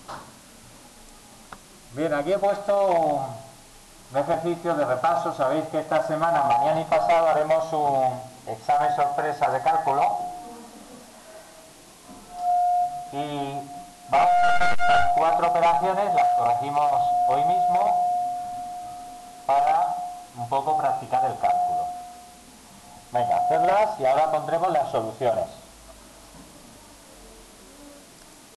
Bien, aquí he puesto un ejercicio de repaso. Sabéis que esta semana, mañana y pasado, haremos un examen sorpresa de cálculo. Y vamos a hacer 4 operaciones, las corregimos hoy mismo para un poco practicar el cálculo. Venga, hacerlas y ahora pondremos las soluciones.